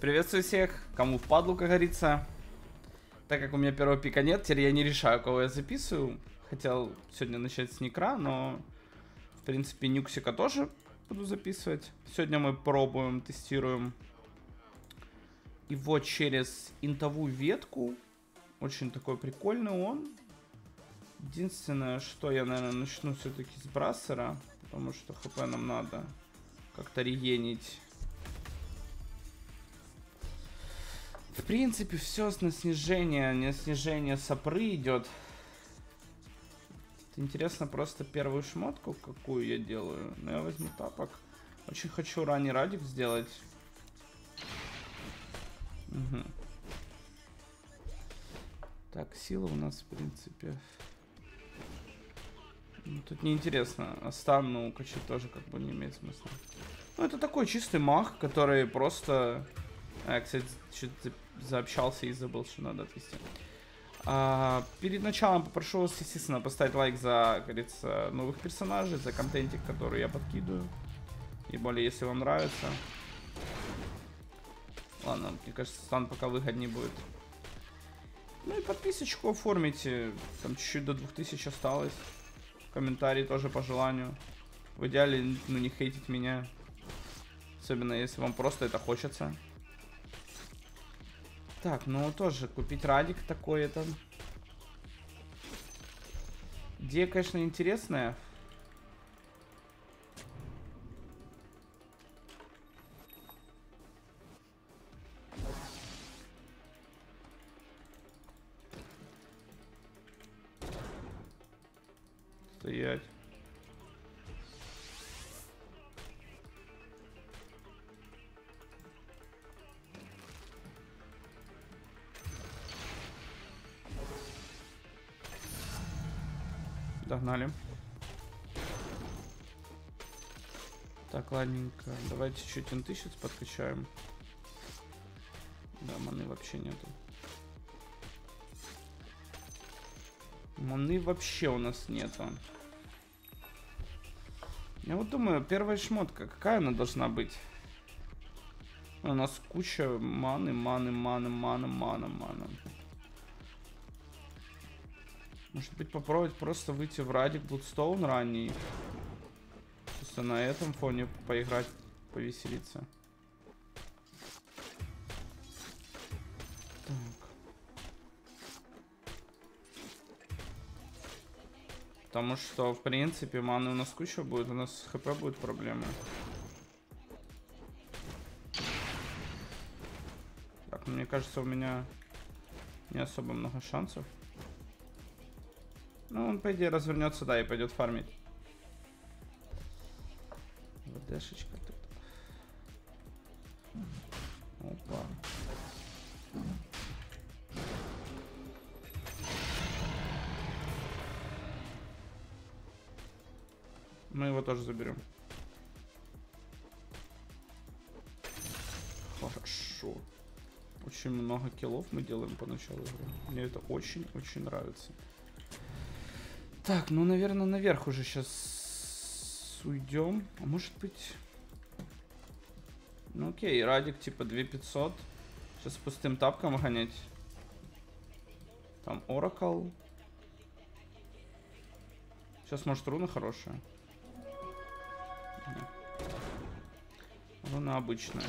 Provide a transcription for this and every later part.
Приветствую всех, кому впадлу, как говорится. Так как у меня первого пика нет, теперь я не решаю, кого я записываю. Хотел сегодня начать с Никра, но в принципе Нюксика тоже буду записывать. Сегодня мы пробуем, тестируем его через интовую ветку. Очень такой прикольный он. Единственное, что я, наверное, начну все-таки с Брассера, потому что хп нам надо как-то регенить. В принципе, все на снижение, не снижение сапры идет. Интересно просто первую шмотку, какую я делаю. Но я возьму тапок. Очень хочу ранний радик сделать. Угу. Так, сила у нас, в принципе. Ну, тут неинтересно. Остану качать тоже как бы не имеет смысла. Ну, это такой чистый маг, который просто... Я, кстати, что-то заобщался и забыл, что надо отвести. Перед началом попрошу вас, естественно, поставить лайк за, как говорится, новых персонажей, за контентик, который я подкидываю. И более, если вам нравится. Ладно, мне кажется, стан пока выгоднее будет. Ну и подписочку оформите. Там чуть-чуть до 2000 осталось. Комментарии тоже по желанию. В идеале, ну, не хейтить меня. Особенно, если вам просто это хочется. Так, ну тоже купить радик такой это. Идея, конечно, интересная. Стоять. Догнали. Так, ладненько. Давайте чуть инты сейчас подкачаем. Да, маны вообще нету. Маны вообще у нас нету. Я вот думаю, первая шмотка, какая она должна быть? У нас куча маны. Может быть, попробовать просто выйти в радик Bloodstone ранний. Просто на этом фоне поиграть, повеселиться. Так. Потому что, в принципе, маны у нас куча будет, у нас с хп будет проблемы. Так, мне кажется, у меня не особо много шансов. Ну, он, по идее, развернется, да, и пойдет фармить. ВДшечка тут. Опа. Мы его тоже заберем. Хорошо. Очень много киллов мы делаем по началу игры. Мне это очень-очень нравится. Так, ну, наверное, наверх уже сейчас уйдем. А может быть... Ну, окей, радик типа 2500. Сейчас с пустым тапком гонять. Там Oracle. Сейчас, может, руна хорошая. Нет. Руна обычная.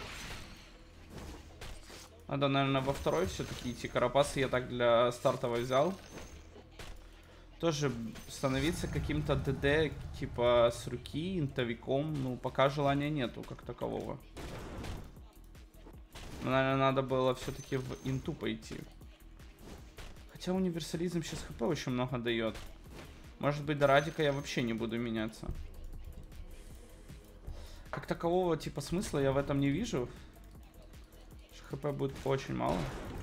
Надо, наверное, во второй все-таки идти. Карапасы я так для стартовой взял. Тоже становиться каким-то ДД, типа с руки, интовиком, ну, пока желания нету, как такового. Но, наверное, надо было все-таки в инту пойти. Хотя универсализм сейчас хп очень много дает. Может быть, до радика я вообще не буду меняться. Как такового, типа, смысла я в этом не вижу. ХП будет очень мало.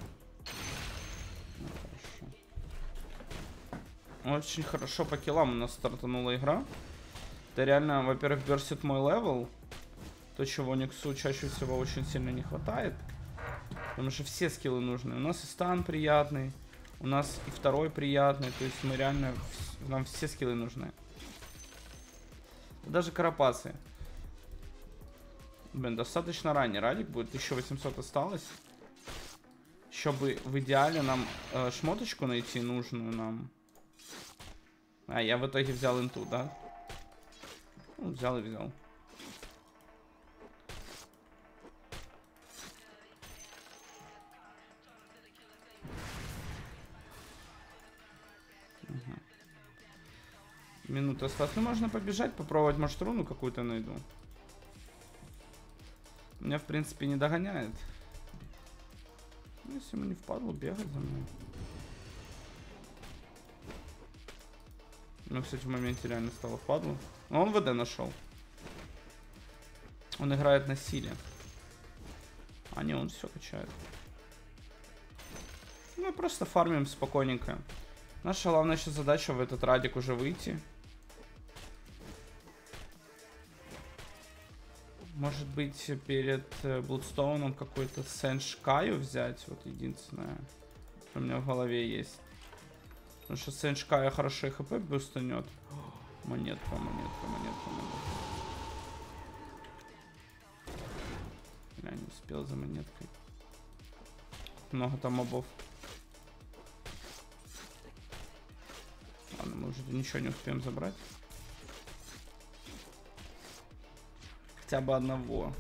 Очень хорошо по киллам у нас стартанула игра. Это реально, во-первых, берсит мой левел. То, чего Никсу чаще всего очень сильно не хватает. Потому что все скиллы нужны. У нас и стан приятный. У нас и второй приятный. То есть мы реально... Нам все скиллы нужны. Даже карапасы. Блин, достаточно ранний радик будет. 1800 осталось. Еще бы в идеале нам шмоточку найти нужную нам. А, я в итоге взял инту, да? Ну, взял и взял. Минута осталась. Ну, можно побежать, попробовать, может, руну какую-то найду. Меня, в принципе, не догоняет. Ну, если ему не впадло бегать за мной. Ну, кстати, в моменте реально стало впадло. Но он ВД нашел. Он играет на силе. А не, он все качает. Мы просто фармим спокойненько. Наша главная сейчас задача в этот радик уже выйти. Может быть, перед Блудстоуном какой-то Сенш Каю взять. Вот единственное, что у меня в голове есть. Потому что Сенш Кая хорошо хп бустанет. Монетка, монетка, монетка, монетка. Я не успел за монеткой. Много там мобов. Ладно, мы уже ничего не успеем забрать. Хотя бы одного.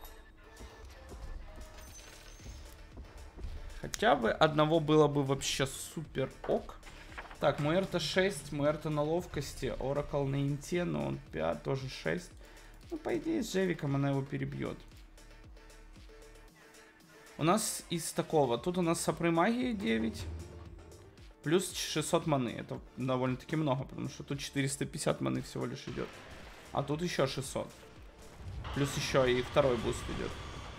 Хотя бы одного было бы вообще супер ок. Так, Муэрта 6, Муэрта на ловкости, Оракл на инте, но он 5, тоже 6. Ну, по идее, с Джевиком она его перебьет. У нас из такого, тут у нас сопры магии 9, плюс 600 маны. Это довольно-таки много, потому что тут 450 маны всего лишь идет. А тут еще 600. Плюс еще и второй буст идет.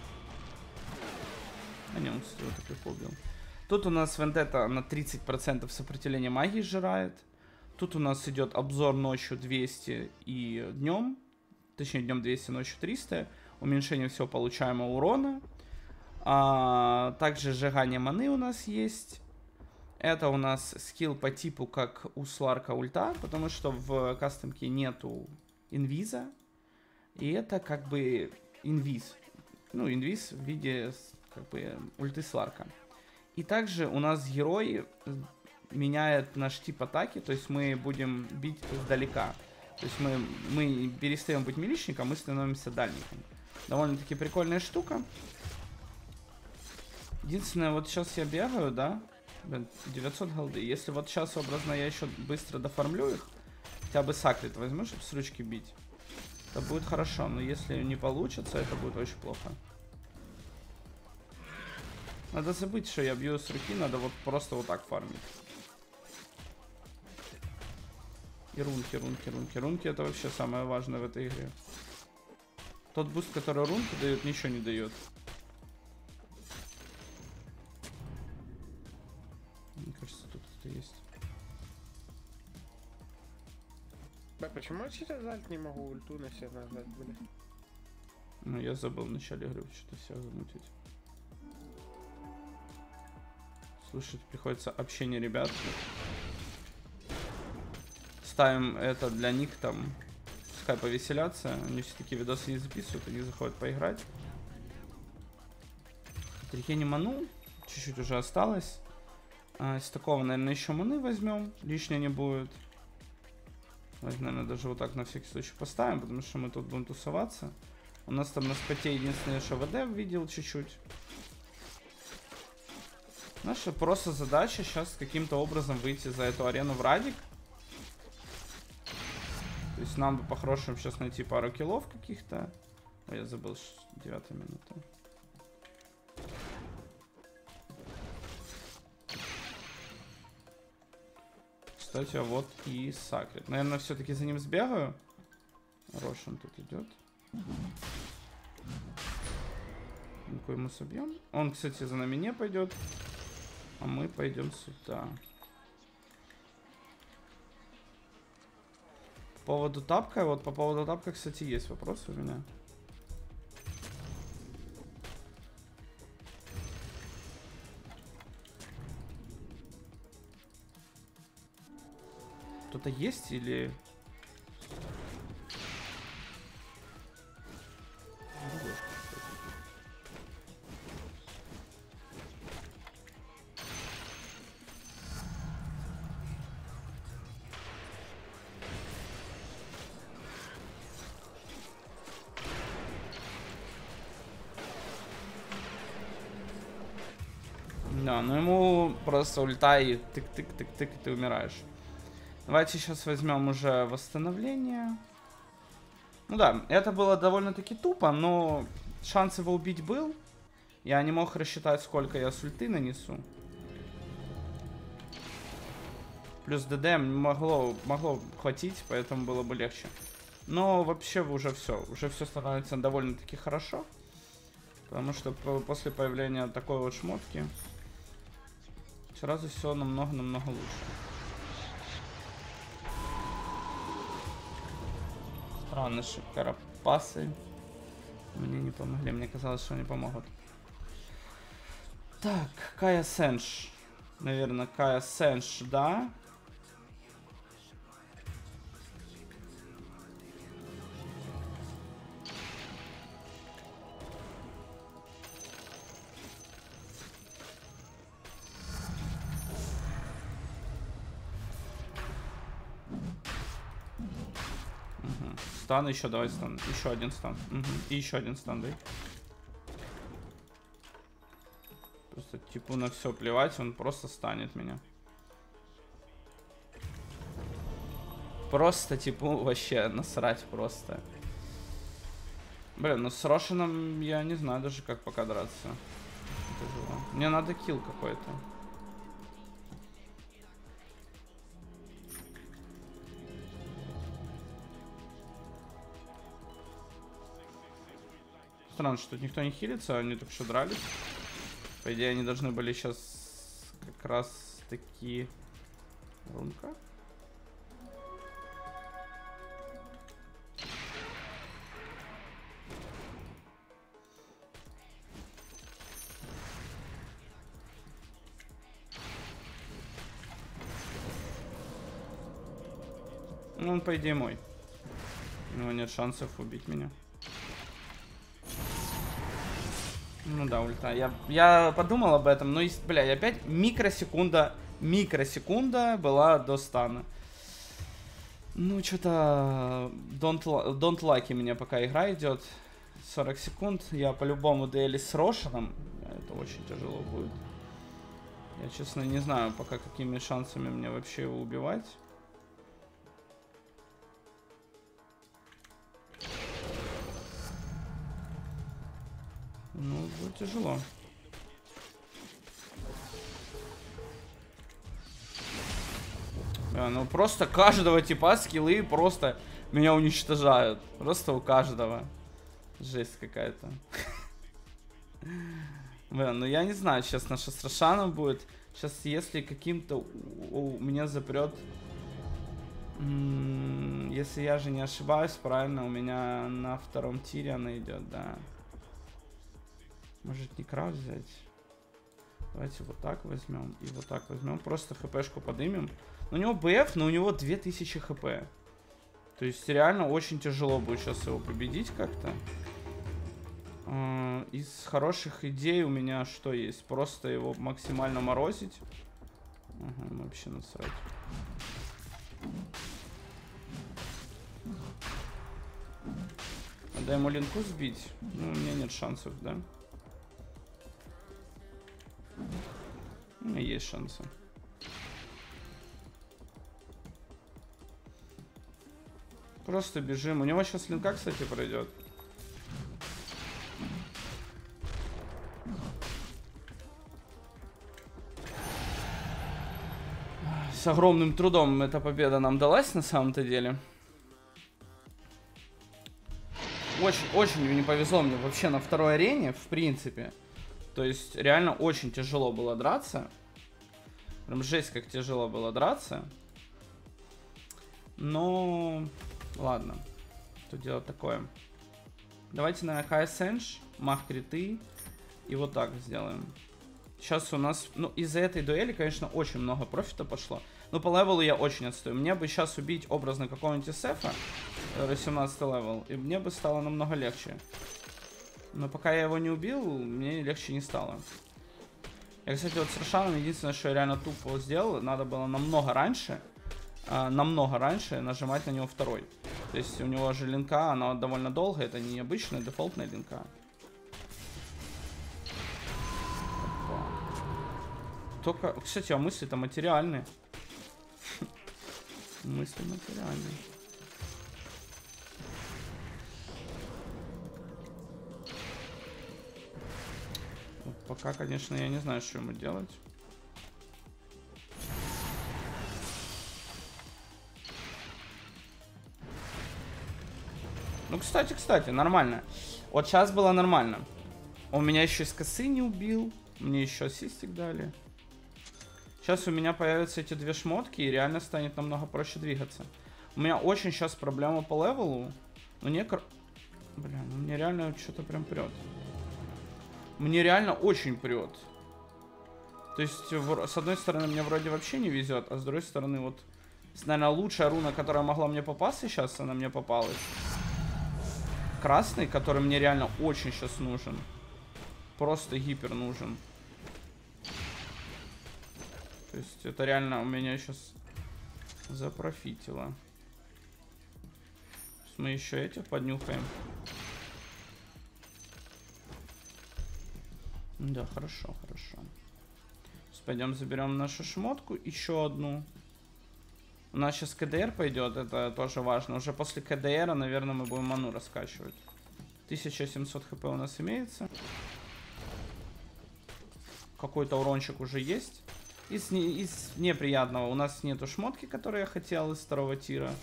А не, он вот такой убил. Тут у нас Вендетта на 30% сопротивления магии сжирает. Тут у нас идет обзор ночью 200 и днем. Точнее, днем 200, ночью 300. Уменьшение всего получаемого урона. Также сжигание маны у нас есть. Это у нас скилл по типу как у Сларка ульта. Потому что в кастомке нету инвиза. И это как бы инвиз. Ну, инвиз в виде как бы ульты Сларка. И также у нас герой меняет наш тип атаки. То есть мы будем бить издалека. То есть мы перестаем быть милишником, мы становимся дальником. Довольно-таки прикольная штука. Единственное, вот сейчас я бегаю, да? 900 голды. Если вот сейчас образно я еще быстро дофармлю их, хотя бы сакрит возьму, чтобы с ручки бить. Это будет хорошо, но если не получится, это будет очень плохо. Надо забыть, что я бью с руки, надо вот просто вот так фармить. И рунки, рунки, рунки. Рунки это вообще самое важное в этой игре. Тот буст, который рунки дает, ничего не дает. Мне кажется, тут кто-то есть. Почему я сейчас альт не могу ульту на себя нажать, блин? Ну, я забыл в начале игры что-то себя замутить. Слушать приходится общение ребят. Ставим это для них там. Пускай повеселятся. Они все-таки видосы не записывают, они заходят поиграть. Трихени ману. Чуть-чуть уже осталось. Из такого, наверное, еще маны возьмем. Лишнее не будет. Наверное, даже вот так на всякий случай поставим, потому что мы тут будем тусоваться. У нас там на споте единственное, что ВД видел чуть-чуть. Наша просто задача сейчас каким-то образом выйти за эту арену в радик. То есть нам бы по-хорошему сейчас найти пару киллов каких-то. Ой, я забыл, 9 минута. Кстати, а вот и Сакрит. Наверное, все-таки за ним сбегаю. Рошин тут идет. Ну-ка ему собьем. Он, кстати, за нами не пойдет. А мы пойдем сюда. По поводу тапка, вот по поводу тапка, кстати, есть вопрос у меня. Кто-то есть или... Рубашка. Да, ну ему просто ульта и тык-тык-тык-тык, и ты умираешь. Давайте сейчас возьмем уже восстановление. Ну да, это было довольно-таки тупо, но шанс его убить был. Я не мог рассчитать, сколько я с ульты нанесу. Плюс ДД могло хватить, поэтому было бы легче. Но вообще уже все становится довольно-таки хорошо. Потому что после появления такой вот шмотки сразу все намного-намного лучше. Странно, что карапасы мне не помогли. Мне казалось, что они помогут. Так, Кая Сенш. Наверное, Кая Сенш, да. Стан еще, давай стан. Еще один стан. Угу. И еще один стан, дай. Просто типу на все плевать, он просто станет меня. Просто типу вообще насрать просто. Блин, ну с Рошином я не знаю даже как пока драться. Мне надо килл какой-то. Странно, что тут никто не хилится, они только что дрались. По идее, они должны были сейчас как раз таки... Рунка? Ну, он, по идее, мой. У него нет шансов убить меня. Ну да, ульта. Я подумал об этом, но, блядь, опять микросекунда была до стана. Ну, что-то don't like меня пока игра идет. 40 секунд. Я по-любому дуэли с Рошином. Это очень тяжело будет. Я, честно, не знаю пока, какими шансами мне вообще его убивать. Ну, будет тяжело. Ну, просто каждого типа скиллы просто меня уничтожают. Просто у каждого. Жесть какая-то. Блин, ну я не знаю, честно, что с Рошаном будет. Сейчас, если каким-то у меня запрет... Если я же не ошибаюсь, правильно, у меня на втором тире она идет, да. Может не крав взять? Давайте вот так возьмем и вот так возьмем. Просто хпшку поднимем. У него БФ, но у него 2000 хп. То есть реально очень тяжело будет сейчас его победить как-то. Из хороших идей у меня что есть? Просто его максимально морозить. Ага, вообще насрать. Надо ему линку сбить. Ну, у меня нет шансов, да? У меня есть шансы. Просто бежим. У него сейчас линка, кстати, пройдет. С огромным трудом эта победа нам далась на самом-то деле. Очень не повезло мне вообще на второй арене, в принципе. То есть реально очень тяжело было драться. Прям жесть, как тяжело было драться. Но ладно, тут дело такое. Давайте на High Sense, мах криты. И вот так сделаем. Сейчас у нас, ну, из-за этой дуэли, конечно, очень много профита пошло. Но по левелу я очень отстаю. Мне бы сейчас убить образно какого-нибудь Сефа, 18 левел, и мне бы стало намного легче. Но пока я его не убил, мне легче не стало. Я, кстати, вот с Рошаном единственное, что я реально тупо сделал, надо было намного раньше нажимать на него второй. То есть у него же линка, она довольно долгая, это не обычная дефолтная линка. Только, кстати, а мысли-то материальные. Мысли материальные. Вот пока, конечно, я не знаю, что ему делать. Ну, кстати, нормально. Вот сейчас было нормально. Он меня еще из косы не убил. Мне еще ассистик дали. Сейчас у меня появятся эти две шмотки, и реально станет намного проще двигаться. У меня очень сейчас проблема по левелу. Но Бля, ну мне реально что-то прям прет. Мне реально очень прет. То есть, с одной стороны, мне вроде вообще не везет, а с другой стороны, вот, наверное, лучшая руна, которая могла мне попасться, сейчас она мне попалась. Красный, который мне реально очень сейчас нужен. Просто гипер нужен. То есть это реально у меня сейчас запрофитило. Сейчас мы еще этих поднюхаем. Да, хорошо, хорошо. Сейчас пойдем заберем нашу шмотку, еще одну. У нас сейчас КДР пойдет, это тоже важно. Уже после КДР, наверное, мы будем ману раскачивать. 1700 хп у нас имеется. Какой-то урончик уже есть. Из неприятного у нас нету шмотки, которую я хотел из второго тира.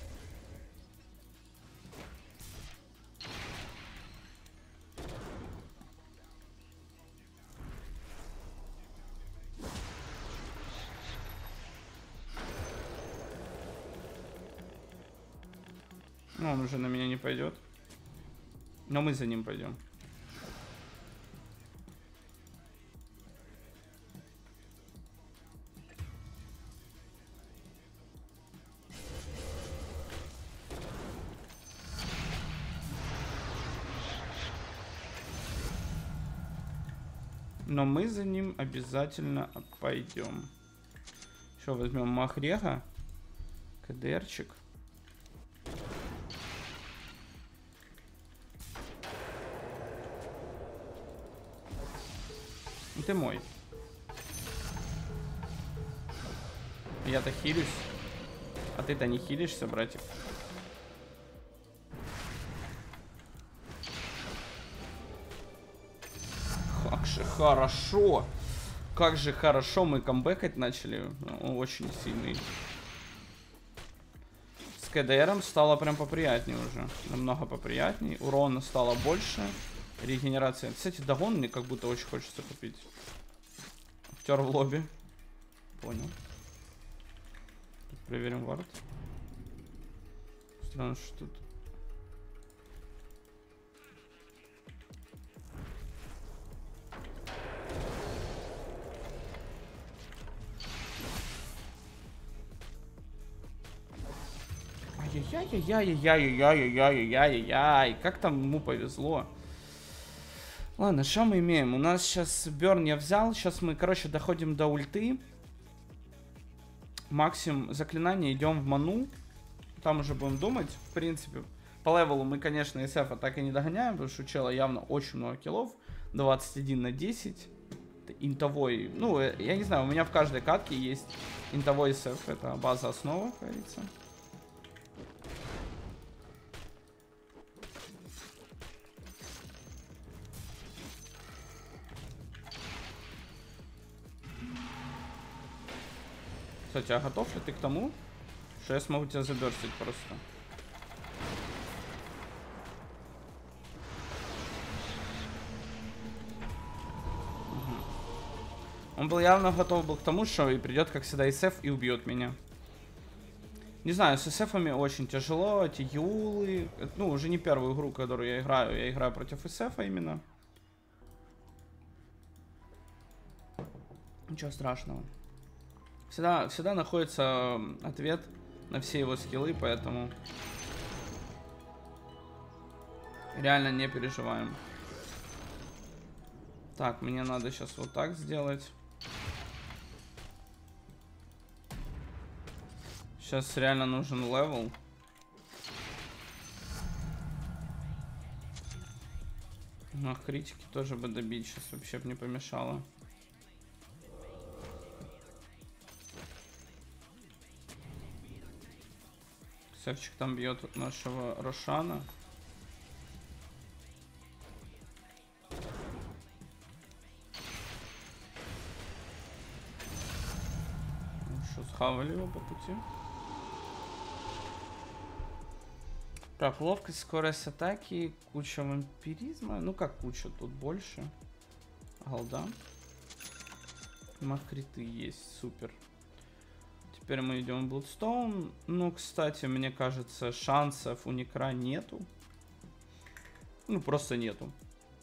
Ну, он уже на меня не пойдет. Но мы за ним пойдем. Но мы за ним обязательно пойдем. Еще возьмем Махрега. КДРчик. Ты мой. Я-то хилюсь. А ты-то не хилишься, братик. Как же хорошо. Как же хорошо мы камбэкать начали. Он очень сильный. С КДРом стало прям поприятнее уже. Намного поприятнее. Урона стало больше. Регенерация. Кстати, догон мне как будто очень хочется купить. Актер в лобби. Понял. Тут проверим вард. Странно, что тут. Ай-яй-яй-яй-яй-яй-яй-яй-яй-яй. Как там ему повезло. Ладно, что мы имеем? У нас сейчас Берн я взял. Сейчас мы, короче, доходим до ульты. Максимум заклинания, идем в ману. Там уже будем думать. В принципе, по левелу мы, конечно, SF так и не догоняем, потому что у чела явно очень много киллов. 21 на 10. Это интовой. Ну, я не знаю, у меня в каждой катке есть интовой SF. Это база основа, как говорится. Кстати, а готов ли ты к тому, что я смогу тебя заберстить просто? Угу. Он был явно готов был к тому, что и придет, как всегда, SF и убьет меня. Не знаю, с SF-ами очень тяжело, эти юлы. Ну, уже не первую игру, которую я играю против SF именно. Ничего страшного. Всегда находится ответ на все его скиллы, поэтому реально не переживаем. Так, мне надо сейчас вот так сделать. Сейчас реально нужен левел. Но критики тоже бы добить сейчас вообще бы не помешало. Севчик там бьет от нашего Рошана. Что, схавали его по пути? Так, ловкость, скорость атаки, куча вампиризма. Ну как куча, тут больше. Голда. Махриты есть, супер. Теперь мы идем в Bloodstone. Ну, кстати, мне кажется, шансов у Некра нету. Ну, просто нету.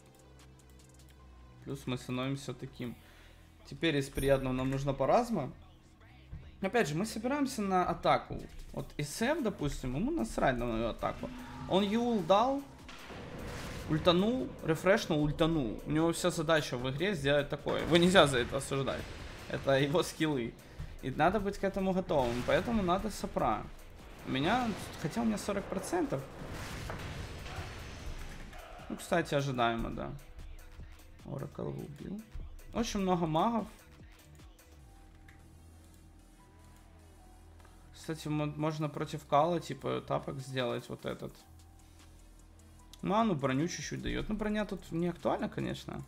Плюс мы становимся таким. Теперь из приятного нам нужна паразма. Опять же, мы собираемся на атаку. Вот СФ, допустим, ему насрать на мою атаку. Он Юл дал, ультанул, рефрешнул, ультанул. У него вся задача в игре сделать такое. Его нельзя за это осуждать. Это его скиллы. И надо быть к этому готовым. Поэтому надо сопра. У меня, хотя у меня 40%. Ну, кстати, ожидаемо, да. Оракл убил. Очень много магов. Кстати, можно против Кала, типа, тапок сделать вот этот. Ну, броню чуть-чуть дает. Ну, броня тут не актуальна, конечно.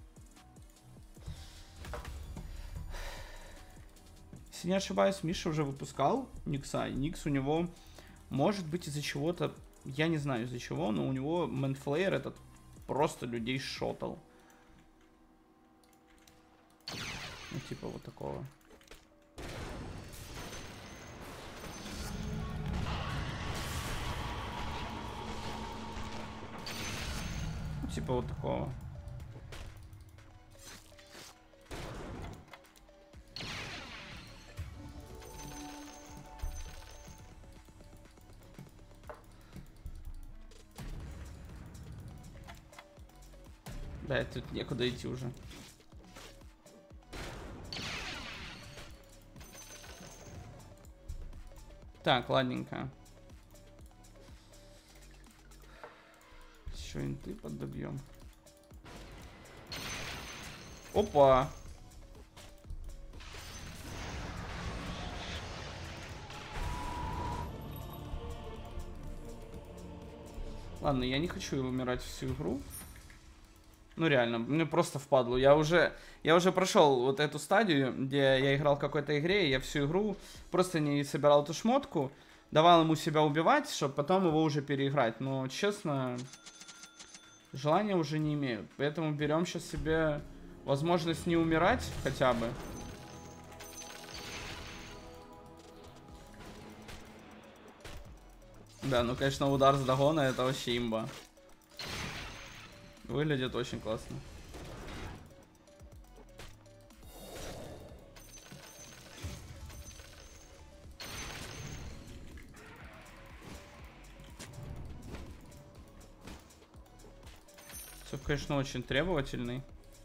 Если не ошибаюсь, Миша уже выпускал Никса. И Никс у него, может быть, из-за чего-то, я не знаю из-за чего, но у него Мэнфлеер этот просто людей шотал. Ну, типа вот такого. Ну, типа вот такого. Да, тут некуда идти уже. Так, ладненько. Еще инты подобьем. Опа! Ладно, я не хочу умирать всю игру. Ну реально, мне просто впадло. Я уже прошел вот эту стадию, где я играл в какой-то игре, и я всю игру просто не собирал эту шмотку, давал ему себя убивать, чтобы потом его уже переиграть. Но, честно, желания уже не имею. Поэтому берем сейчас себе возможность не умирать хотя бы. Да, ну конечно, удар с догона это вообще имба. Выглядит очень классно. Все, конечно, очень требовательный.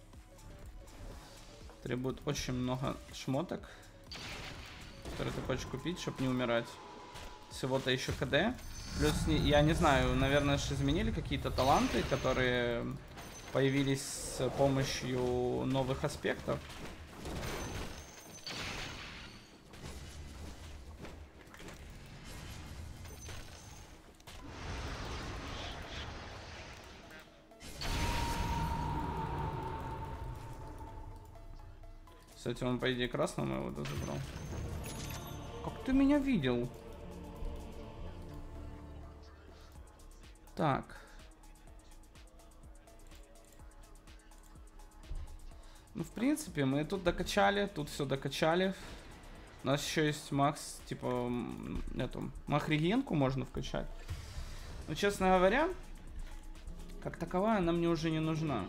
Требует очень много шмоток, которые ты хочешь купить, чтобы не умирать. Всего-то еще КД. Плюс, я не знаю, наверное, изменили какие-то таланты, которые появились с помощью новых аспектов. Кстати, он, по идее, красного его забрал. Как ты меня видел? Так. Ну, в принципе, мы тут докачали, тут все докачали. У нас еще есть макс, типа, эту, махрегенку можно вкачать. Но, честно говоря, как таковая она мне уже не нужна.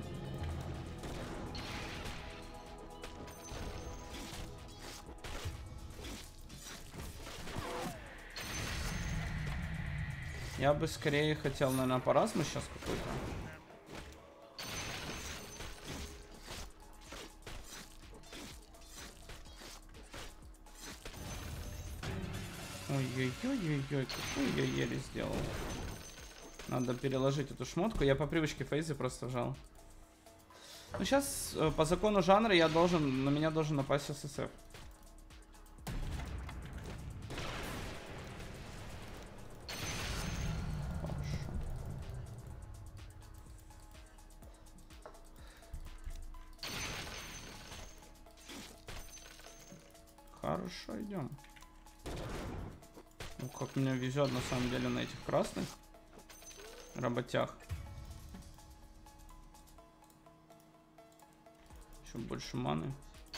Я бы скорее хотел, наверное, паразму сейчас какой-то. Ой-ой-ой-ой-ой, какую я еле сделал. Надо переложить эту шмотку. Я по привычке фейзы просто вжал. Ну сейчас, по закону жанра, на меня должен напасть ССФ. Хорошо, идем. Ну, как мне везет на самом деле на этих красных работях. Еще больше маны.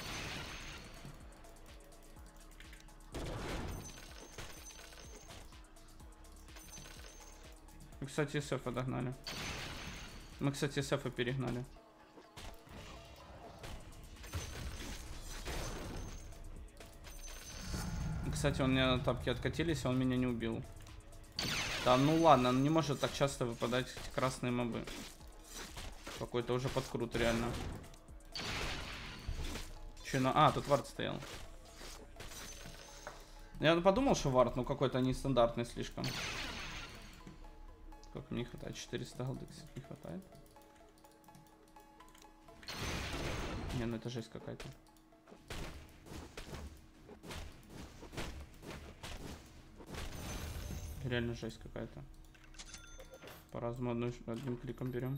Мы, кстати, СФ догнали. Мы, кстати, СФ перегнали. Кстати, он мне на тапке откатились, а он меня не убил. Да, ну ладно, не может так часто выпадать эти красные мобы. Какой-то уже подкрут, реально. Че на... А, тут вард стоял. Я подумал, что вард, но какой-то нестандартный слишком. Сколько мне не хватает? 400 голды не хватает. Не, ну это жесть какая-то. Реально жесть какая-то. По-разному одним кликом берем.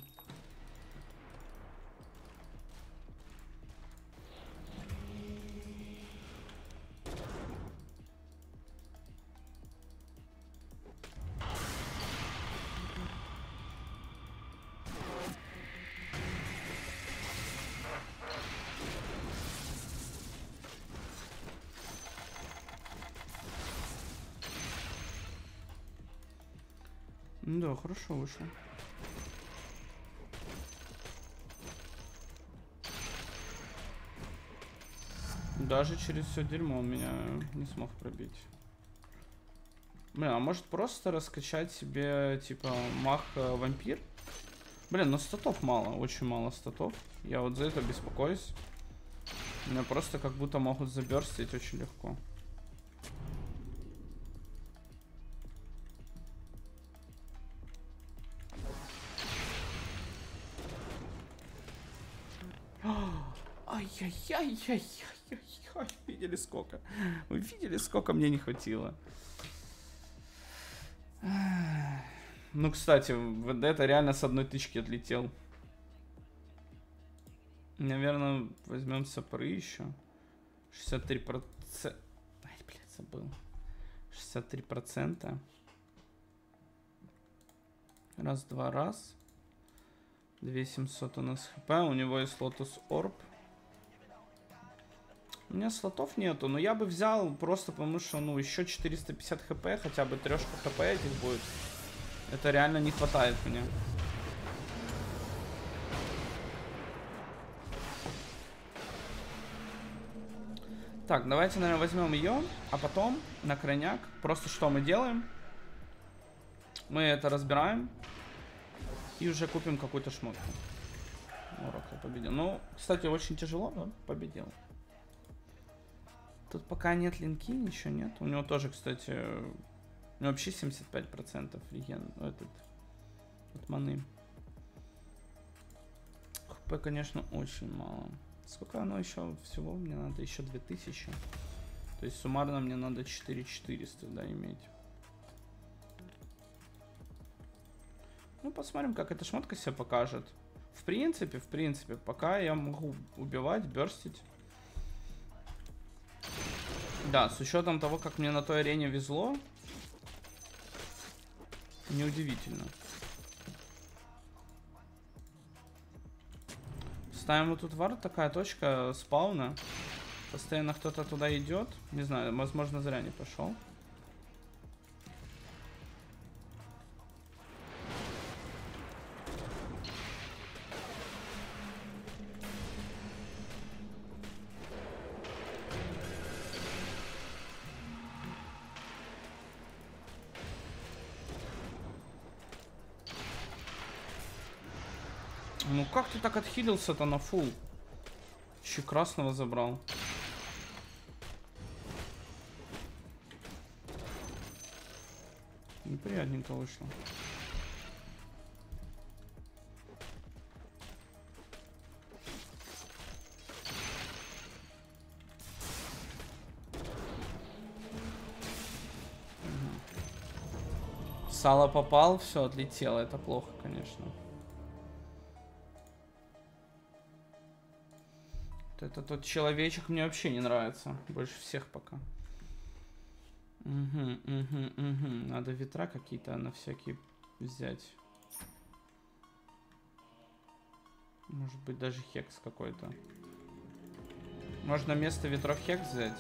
Да, хорошо вышло. Даже через все дерьмо он меня не смог пробить. Блин, а может просто раскачать себе, типа, мах-вампир? Блин, но статов мало, очень мало статов. Я вот за это беспокоюсь. Меня просто как будто могут заберстить очень легко. Ай-яй-яй-яй-яй-яй. Видели сколько? Вы видели, сколько мне не хватило? Ну, кстати, вот это реально с одной тычки отлетел. Наверное, возьмем сапры еще. 63%. Ай, блядь, забыл. 63%. Раз, два, раз. 2700 у нас хп. У него есть Lotus Orb. У меня слотов нету, но я бы взял просто потому, что, ну, еще 450 хп, хотя бы трешка хп этих будет. Это реально не хватает мне. Так, давайте, наверное, возьмем ее, а потом на крайняк. Просто что мы делаем? Мы это разбираем. И уже купим какую-то шмотку. Урок я победил. Ну, кстати, очень тяжело, но победил. Тут пока нет линки, ничего нет. У него тоже, кстати, у него вообще 75% реген. Этот от маны. ХП, конечно, очень мало. Сколько оно еще всего? Мне надо еще 2000. То есть суммарно мне надо 4400, да, иметь. Ну, посмотрим, как эта шмотка себя покажет. В принципе, пока я могу убивать, бёрстить. Да, с учетом того, как мне на той арене везло, неудивительно. Ставим вот тут вард, такая точка спауна. Постоянно кто-то туда идет. Не знаю, возможно, зря не пошел. Ну как ты так отхилился-то на фул? Еще красного забрал. Неприятненько вышло. Сало попал, все, отлетело. Это плохо, конечно. Это тот человечек мне вообще не нравится. Больше всех пока. Угу. Надо ветра какие-то на всякие взять. Может быть даже хекс какой-то. Можно вместо ветров хекс взять.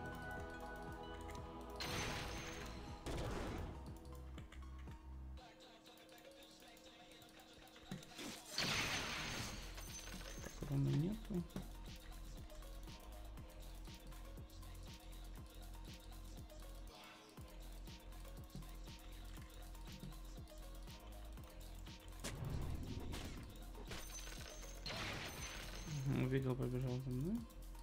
Руны нету. Увидел, побежал за мной.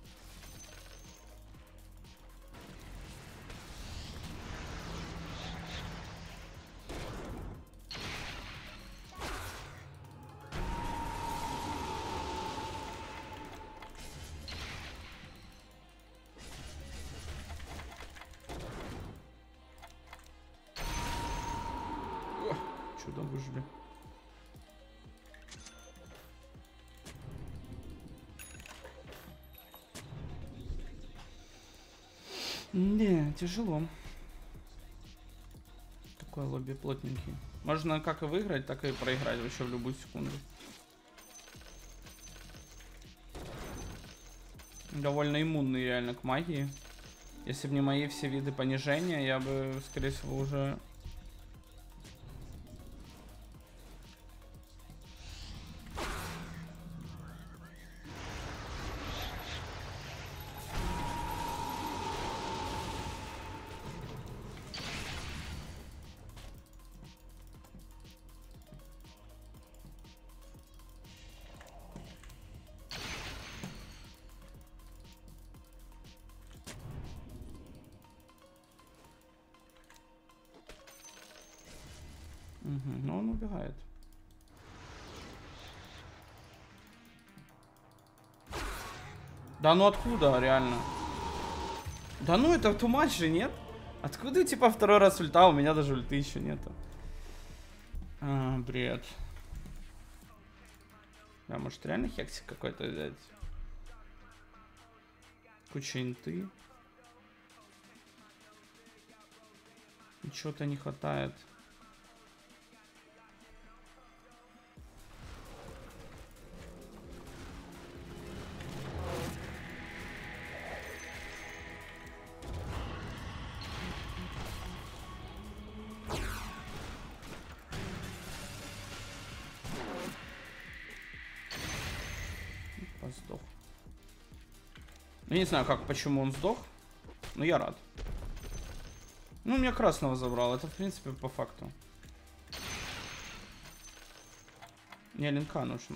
Чудо выжили. Не, тяжело. Такой лобби плотненький. Можно как и выиграть, так и проиграть вообще в любую секунду. Довольно иммунный реально к магии. Если бы не мои все виды понижения, я бы, скорее всего, уже... Но он убегает. Да ну откуда, реально? Да ну это too much же, нет? Откуда типа второй раз ульта? У меня даже ульты еще нету. Бред. Да, может реально хексик какой-то взять? Куча инты. Чего-то не хватает. Сдох. Я не знаю, как, почему он сдох, но я рад. Ну, меня красного забрал, это, в принципе, по факту. Мне линка нужна.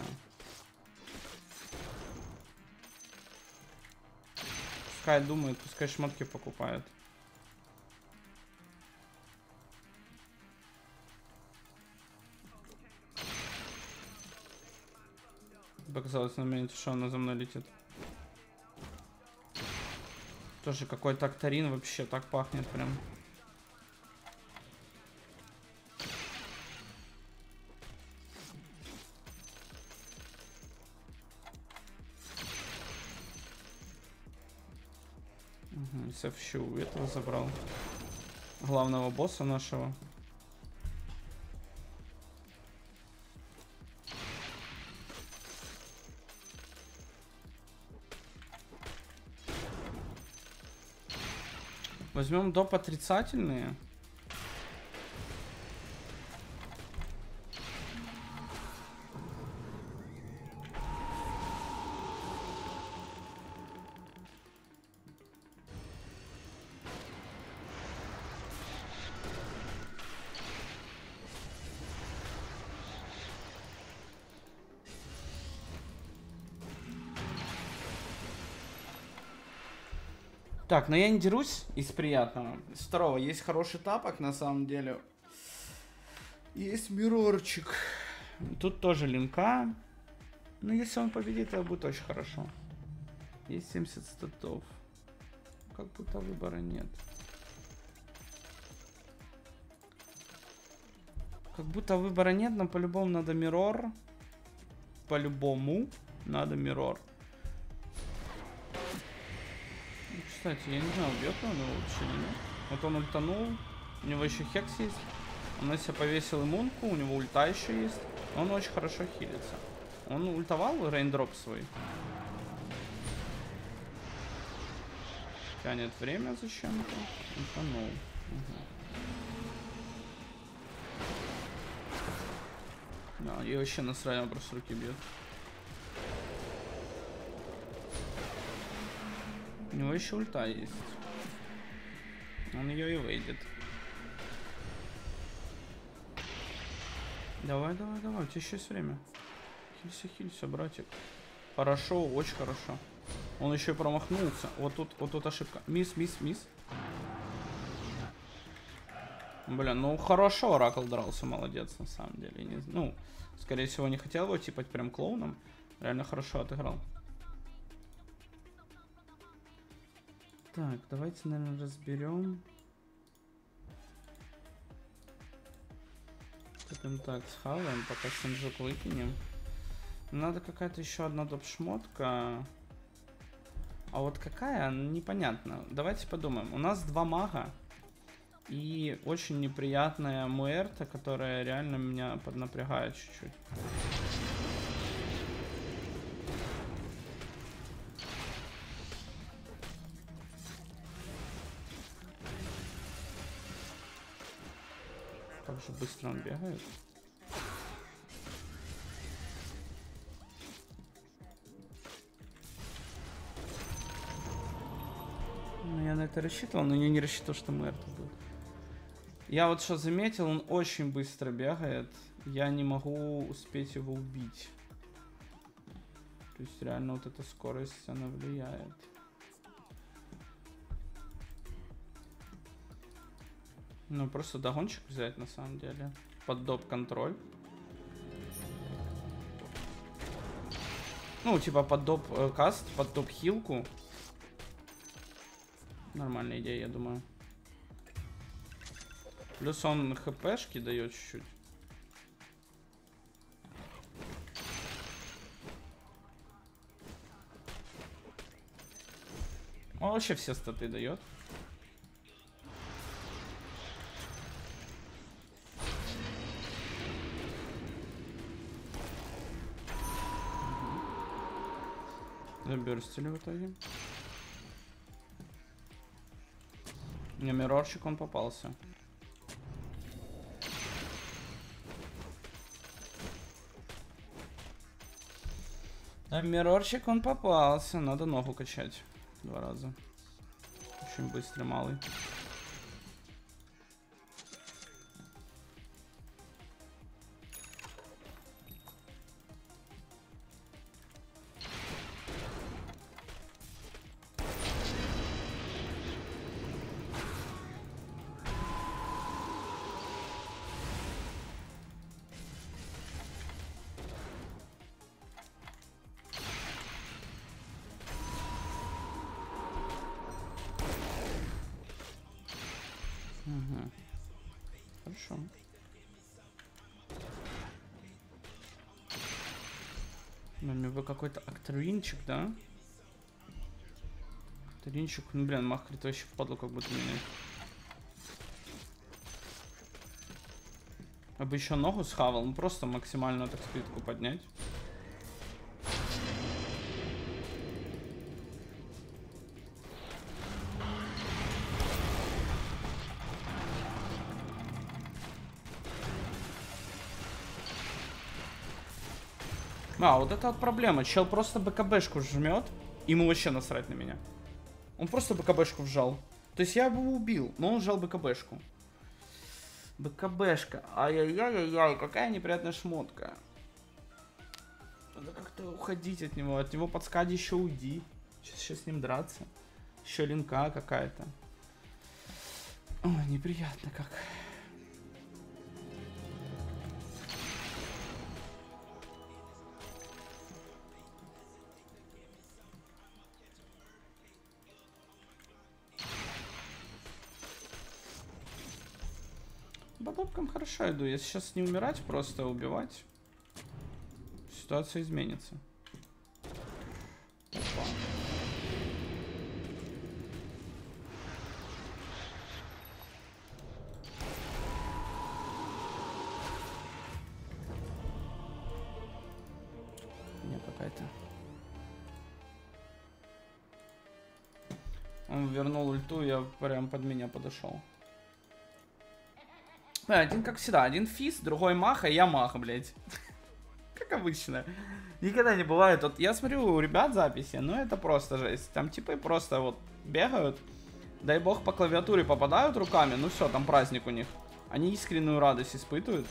Пускай думает, пускай шмотки покупает. Показалось на моменте, что она за мной летит. Тоже какой-то актарин вообще так пахнет прям. Угу, Севщу этого забрал. Главного босса нашего. Возьмем доп отрицательные. Так, но я не дерусь из приятного. С второго есть хороший тапок, на самом деле. Есть мирорчик. Тут тоже линка. Но если он победит, это будет очень хорошо. Есть 70 статов. Как будто выбора нет. Как будто выбора нет, но по-любому надо мирор. По-любому надо мирор. Кстати, я не знаю, убьет он его вообще или нет. Вот он ультанул, у него еще хекс есть. Он на себя повесил иммунку, у него ульта еще есть. Он очень хорошо хилится. Он ультовал рейндроп свой. Тянет время зачем-то. Ультанул. Да, и вообще насрать, он просто руки бьет. У него еще ульта есть. Он ее и выйдет. Давай, давай, давай, у тебя еще есть время. Хилься, братик. Хорошо, очень хорошо. Он еще и промахнулся. Вот тут ошибка. Мисс. Блин, ну хорошо Оракл дрался, молодец на самом деле. Не, ну, скорее всего, не хотел его типать прям клоуном. Реально хорошо отыграл. Так, давайте, наверное, разберем. Купим так, схаваем, пока Синджук выкинем. Надо какая-то еще одна топ-шмотка. А вот какая, непонятно. Давайте подумаем. У нас 2 мага. И очень неприятная Муэрта, которая реально меня поднапрягает чуть-чуть. Как же быстро он бегает. Ну, я на это рассчитывал, но я не рассчитывал, что Муэрта будет. Я вот что заметил, он очень быстро бегает. Я не могу успеть его убить. То есть реально вот эта скорость, она влияет. Ну просто догончик взять на самом деле. Под доп контроль. Ну типа под доп каст, под доп хилку. Нормальная идея, я думаю. Плюс он хпшки дает чуть-чуть. Он вообще все статы дает. Заберстили в итоге. Не, мирорчик он попался. А мирорчик он попался. Надо ногу качать 2 раза. Очень быстрый, малый. Угу. Хорошо. Вы какой-то акторинчик, да? Акторинчик, ну блин, махрит вообще впадло как будто менять. Я бы еще ногу схавал, ну просто максимально так спидку поднять. А, вот это вот проблема. Чел просто БКБшку жмет, ему вообще насрать на меня. Он просто БКБшку вжал. То есть я бы его убил, но он вжал БКБшку. БКБшка. Ай-яй-яй-яй, какая неприятная шмотка. Надо как-то уходить от него. От него под скади еще уйди. Сейчас с ним драться. Еще линка какая-то. Ой, неприятно как. По топкам хорошо иду. Если сейчас не умирать, просто убивать, ситуация изменится. Опа. Он вернул ульту, я прям под меня подошел. Один, как всегда, один физ, другой мах, а я мах, блядь. Как обычно. Никогда не бывает. Вот я смотрю у ребят записи, ну это просто жесть. Там типы просто вот бегают. Дай бог по клавиатуре попадают руками, ну все, там праздник у них. Они искреннюю радость испытывают.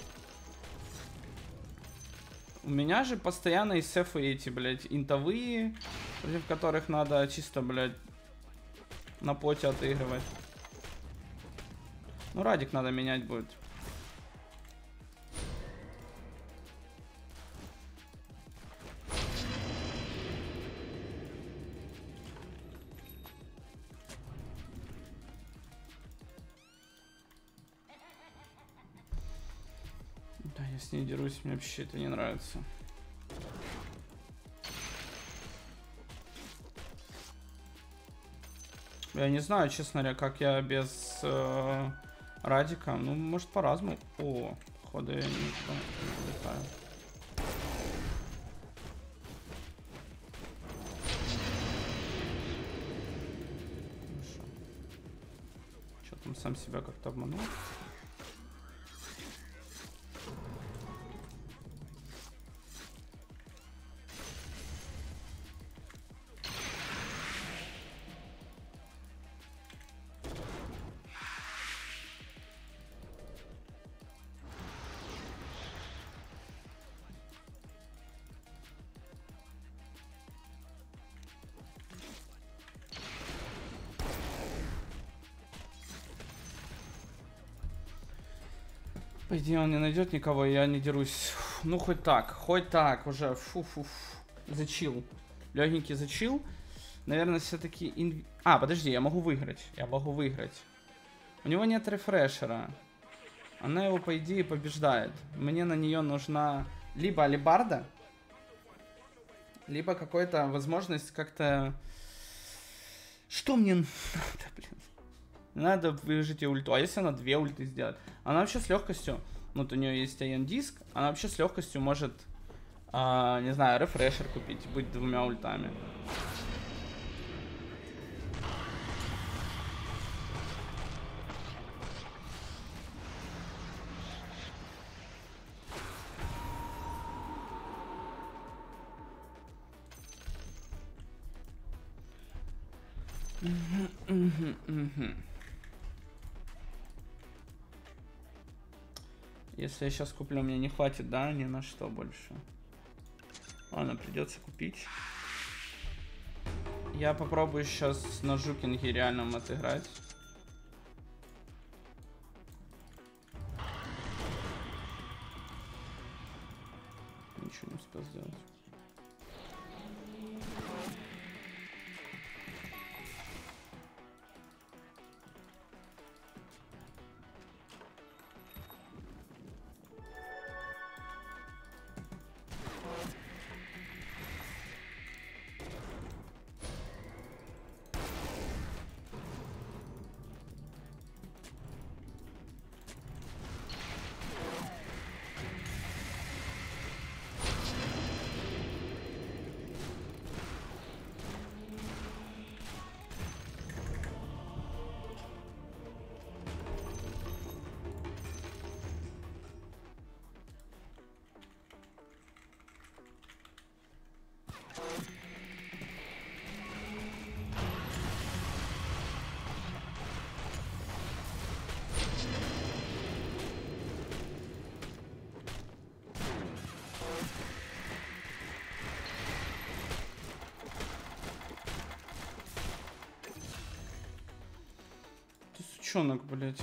У меня же постоянно СФы эти, блядь, интовые, против которых надо чисто, блядь, на поте отыгрывать. Ну, радик надо менять будет. Да, я с ней дерусь, мне вообще это не нравится. Я не знаю, честно говоря, как я без радика. Ну, может, по-разному. О, походу я не летаю. Что там, сам себя как-то обманул? По идее, он не найдет никого, я не дерусь. Ну, хоть так, уже. Фу-фу-фу. Зачил. Легенький зачил. Наверное, все-таки... А, подожди, я могу выиграть. У него нет рефрешера. Она его, по идее, побеждает. Мне на нее нужна либо алибарда, либо какая-то возможность как-то... Что мне надо, блин? Надо выжить ее ульту. А если она 2 ульты сделает? Она вообще с легкостью... Вот у нее есть Ion диск. Она вообще с легкостью может... не знаю, рефрешер купить. Быть 2 ультами. Если я сейчас куплю, мне не хватит, да, ни на что больше. Ладно, придется купить. Я попробую сейчас на Жукинге реальном отыграть. Ничего не успел сделать. Сучонок, блядь.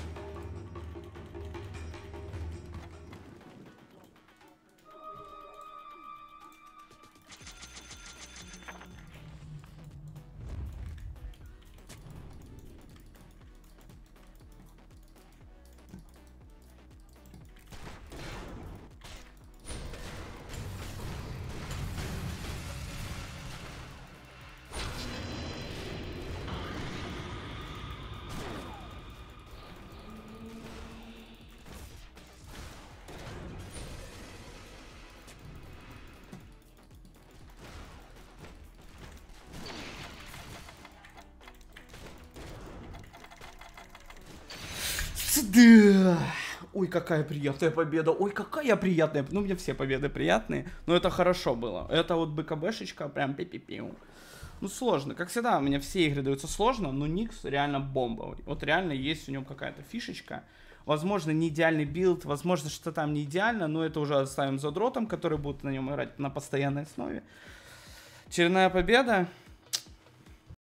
Да. Ой, какая приятная победа. Ой, какая приятная. Ну, мне все победы приятные. Но это хорошо было. Это вот БКБшечка прям пи-пи-пиу. Ну, сложно. Как всегда, у меня все игры даются сложно, но Никс реально бомбовый. Вот реально есть у него какая-то фишечка. Возможно, не идеальный билд, возможно, что там не идеально, но это уже оставим за дротом, который будет на нем играть на постоянной основе. Очередная победа.